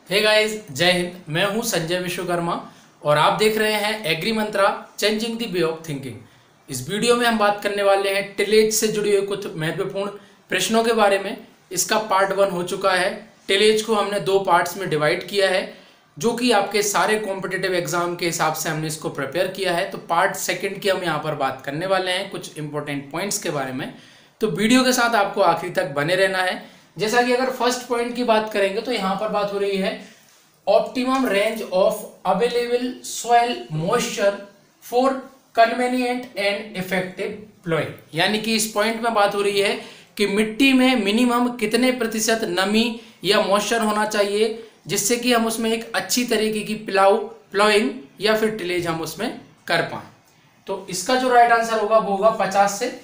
Hey guys, जय हिंद। मैं हूं संजय विश्वकर्मा और आप देख रहे हैं Agri Mantra changing the way of thinking. इस वीडियो में हम बात करने वाले हैं टिलेज से जुड़े हुए कुछ महत्वपूर्ण प्रश्नों के बारे में। इसका पार्ट 1 हो चुका है। टिलेज को हमने 2 पार्ट्स में डिवाइड किया है, जो कि आपके सारे कॉम्पिटिटिव एग्जाम के हिसाब से हमने इसको प्रिपेयर किया है। तो पार्ट 2 की हम यहाँ पर बात करने वाले हैं कुछ इंपॉर्टेंट पॉइंट्स के बारे में। तो वीडियो के साथ आपको आखिरी तक बने रहना है। जैसा कि अगर फर्स्ट पॉइंट की बात करेंगे तो यहां पर बात हो रही है optimum range of available soil moisture for convenient and effective ploughing. यानी कि इस पॉइंट में बात हो रही है कि मिट्टी में मिनिमम कितने प्रतिशत नमी या मॉइस्चर होना चाहिए जिससे कि हम उसमें एक अच्छी तरीके की प्लॉइंग या फिर टिलेज हम उसमें कर पाए। तो इसका जो राइट आंसर होगा वो होगा 50 से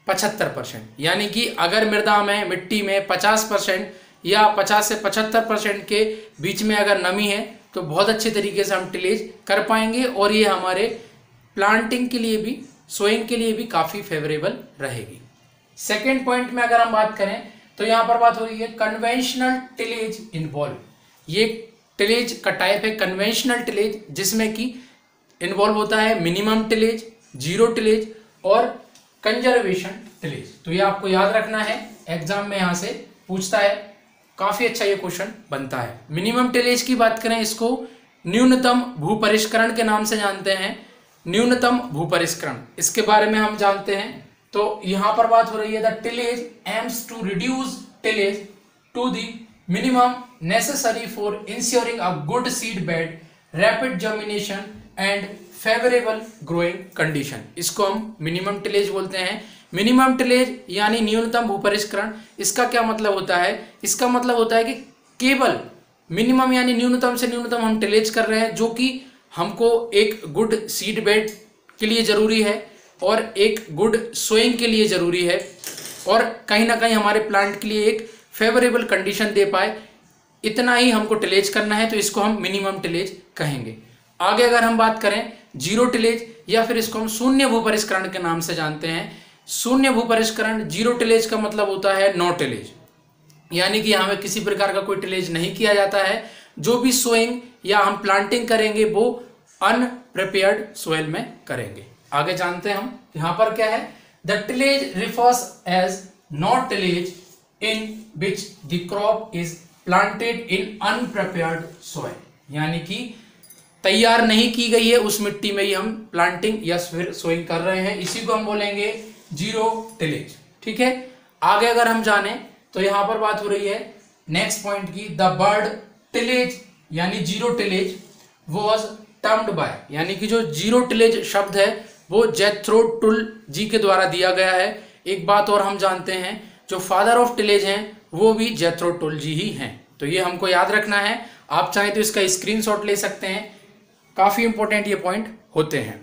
75%। यानी कि अगर मृदा में मिट्टी में 50% या 50 से 75% के बीच में अगर नमी है तो बहुत अच्छे तरीके से हम टिलेज कर पाएंगे और ये हमारे प्लांटिंग के लिए भी, सोइंग के लिए भी काफ़ी फेवरेबल रहेगी। सेकेंड पॉइंट में अगर हम बात करें तो यहाँ पर बात हो रही है कन्वेंशनल टिलेज इन्वॉल्व। ये टिलेज का टाइप है कन्वेंशनल टिलेज, जिसमें कि इन्वॉल्व होता है मिनिमम टिलेज, जीरो टिलेज और कंजर्वेशन टिलेज। तो ये आपको याद रखना है, एग्जाम में यहाँ से पूछता है, काफी अच्छा ये क्वेश्चन बनता है। मिनिमम टिलेज की बात करें, इसको न्यूनतम भूपरिष्करण के नाम से जानते हैं। न्यूनतम भूपरिष्करण, इसके बारे में हम जानते हैं। तो यहाँ पर बात हो रही है the tillage aims to reduce tillage to the minimum necessary for ensuring a good seed bed, rapid germination and favourable growing condition. इसको हम मिनिमम टिलेज बोलते हैं। मिनिमम टिलेज यानी न्यूनतम भूपरिष्करण, इसका क्या मतलब होता है? इसका मतलब होता है कि केवल मिनिमम यानी न्यूनतम से न्यूनतम हम टिलेज कर रहे हैं, जो कि हमको एक गुड सीड बेड के लिए जरूरी है और एक गुड सोइंग के लिए जरूरी है और कहीं ना कहीं हमारे प्लांट के लिए एक फेवरेबल कंडीशन दे पाए, इतना ही हमको टिलेज करना है। तो इसको हम मिनिमम टिलेज कहेंगे। आगे अगर हम बात करें जीरो टिलेज या फिर इसको हम शून्य भूपरिष्करण के नाम से जानते हैं। शून्य भूपरिष्करण, जीरो टिलेज का मतलब होता है नो टिलेज, यानी कि यहाँ में किसी प्रकार का कोई टिलेज नहीं किया जाता है। जो भी सोइंग या हम प्लांटिंग करेंगे वो अनप्रिपेयर्ड सोइल में करेंगे। आगे जानते हैं हम यहाँ पर क्या है। The tillage refers as not tillage in which the crop is planted in unprepared soil. यानी कि तैयार नहीं की गई है उस मिट्टी में ही हम प्लांटिंग या फिर सोइंग कर रहे हैं, इसी को हम बोलेंगे जीरो टिलेज। ठीक है। आगे अगर हम जाने तो यहां पर बात हो रही है नेक्स्ट पॉइंट की, द बर्ड टिलेज यानी zero tillage was termed by, यानी कि जो जीरो टिलेज शब्द है वो जेथ्रो टुल जी के द्वारा दिया गया है। एक बात और हम जानते हैं, जो फादर ऑफ टिलेज हैं वो भी जेथ्रो टुल जी ही हैं। तो ये हमको याद रखना है। आप चाहें तो इसका स्क्रीनशॉट ले सकते हैं, काफी इंपॉर्टेंट ये पॉइंट होते हैं।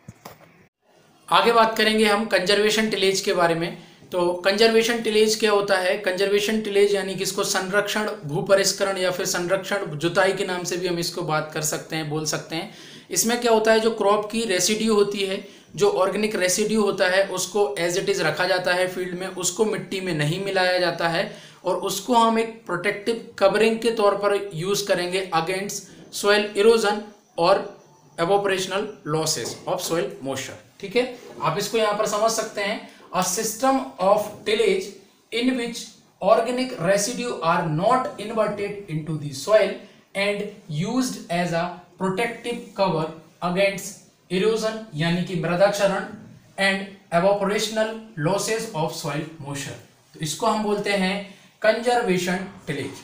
आगे बात करेंगे हम कंजर्वेशन टिलेज के बारे में। तो कंजर्वेशन टिलेज क्या होता है? कंजर्वेशन टिलेज यानी कि इसको संरक्षण भूपरिष्करण या फिर संरक्षण जुताई के नाम से भी हम इसको बात कर सकते हैं, बोल सकते हैं। इसमें क्या होता है, जो क्रॉप की रेसिड्यू होती है, जो ऑर्गेनिक रेसिड्यू होता है, उसको एज इट इज रखा जाता है फील्ड में, उसको मिट्टी में नहीं मिलाया जाता है और उसको हम एक प्रोटेक्टिव कवरिंग के तौर पर यूज करेंगे अगेंस्ट सॉइल इरोजन और evaporational losses of soil moisture. ठीक है, आप इसको यहां पर समझ सकते हैं। A system of tillage in which organic residue are not inverted into the soil and used as a protective cover against erosion यानी कि मृदा क्षरण and evaporational losses of soil moisture. तो इसको हम बोलते हैं कंजर्वेशन टिलेज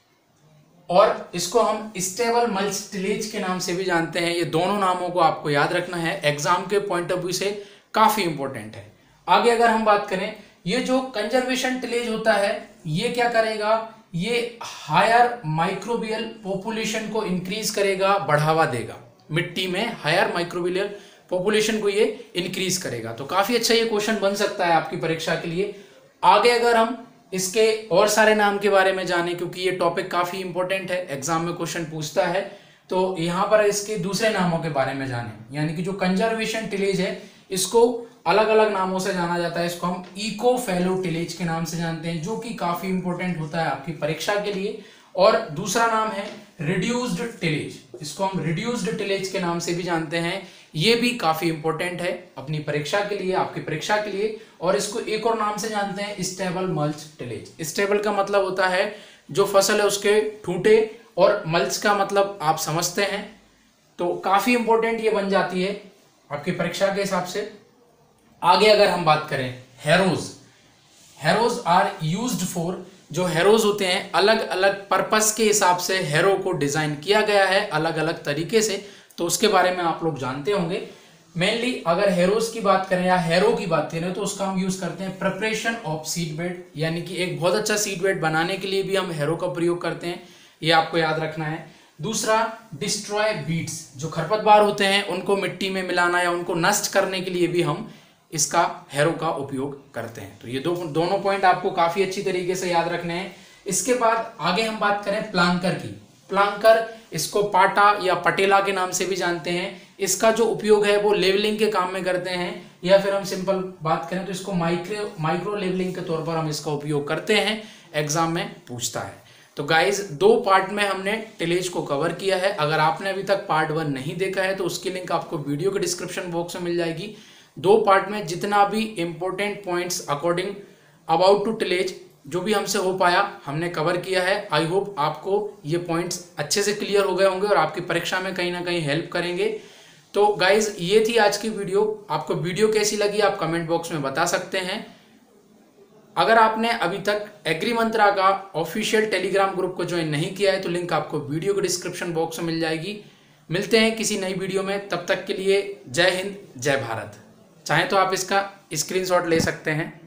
और इसको हम स्टेबल मल्च टिलेज के नाम से भी जानते हैं। ये दोनों नामों को आपको याद रखना है, एग्जाम के पॉइंट ऑफ व्यू से काफी इंपॉर्टेंट है। आगे अगर हम बात करें, ये जो कंजर्वेशन टिलेज होता है ये क्या करेगा, ये हायर माइक्रोबियल पॉपुलेशन को इंक्रीज करेगा, बढ़ावा देगा। मिट्टी में हायर माइक्रोबियल पॉपुलेशन को ये इंक्रीज करेगा। तो काफी अच्छा ये क्वेश्चन बन सकता है आपकी परीक्षा के लिए। आगे अगर हम इसके और सारे नाम के बारे में जाने, क्योंकि ये टॉपिक काफी इंपॉर्टेंट है, एग्जाम में क्वेश्चन पूछता है, तो यहाँ पर इसके दूसरे नामों के बारे में जाने। यानी कि जो कंजर्वेशन टिलेज है इसको अलग अलग नामों से जाना जाता है। इसको हम इको फैलो टिलेज के नाम से जानते हैं, जो कि काफी इंपॉर्टेंट होता है आपकी परीक्षा के लिए और दूसरा नाम है रिड्यूस्ड टिलेज, इसको हम रिड्यूस्ड टिलेज के नाम से भी जानते हैं। ये भी काफी इंपॉर्टेंट है अपनी परीक्षा के लिए, आपकी परीक्षा के लिए। और इसको एक और नाम से जानते हैं स्टेबल मल्च टिलेज। स्टेबल का मतलब होता है जो फसल है उसके ठूंठे, और मल्च का मतलब आप समझते हैं। तो काफी इंपॉर्टेंट ये बन जाती है आपकी परीक्षा के हिसाब से। आगे अगर हम बात करें harrows, harrows are used for, जो हैरोज होते हैं अलग अलग पर्पस के हिसाब से हैरो को डिजाइन किया गया है अलग अलग तरीके से, तो उसके बारे में आप लोग जानते होंगे। मेनली अगर हैरोज की बात करें या हैरो की बात करें तो उसका हम यूज करते हैं प्रिपरेशन ऑफ सीड बेड, यानी कि एक बहुत अच्छा सीड बेड बनाने के लिए भी हम हैरो का प्रयोग करते हैं, ये आपको याद रखना है। दूसरा डिस्ट्रॉय बीड्स, जो खरपतवार होते हैं उनको मिट्टी में मिलाना या उनको नष्ट करने के लिए भी हम इसका हैरो का उपयोग करते हैं। तो ये दोनों पॉइंट आपको काफी अच्छी तरीके से याद रखने हैं। इसके बाद आगे हम बात करें प्लांकर की। प्लांकर, इसको पाटा या पटेला के नाम से भी जानते हैं। इसका जो उपयोग है वो लेवलिंग के काम में करते हैं, या फिर हम सिंपल बात करें तो इसको माइक्रो लेवलिंग के तौर पर हम इसका उपयोग करते हैं, एग्जाम में पूछता है। तो गाइज 2 पार्ट में हमने टिलेज को कवर किया है। अगर आपने अभी तक पार्ट 1 नहीं देखा है तो उसकी लिंक आपको वीडियो के डिस्क्रिप्शन बॉक्स में मिल जाएगी। 2 पार्ट में जितना भी important points according about to tillage जो भी हमसे हो पाया हमने कवर किया है। आई होप आपको ये पॉइंट्स अच्छे से क्लियर हो गए होंगे और आपकी परीक्षा में कहीं ना कहीं हेल्प करेंगे। तो गाइज ये थी आज की वीडियो। आपको वीडियो कैसी लगी आप कमेंट बॉक्स में बता सकते हैं। अगर आपने अभी तक एग्री मंत्रा का ऑफिशियल टेलीग्राम ग्रुप को ज्वाइन नहीं किया है तो लिंक आपको वीडियो के डिस्क्रिप्शन बॉक्स में मिल जाएगी। मिलते हैं किसी नई वीडियो में, तब तक के लिए जय हिंद जय भारत। चाहे तो आप इसका स्क्रीनशॉट ले सकते हैं।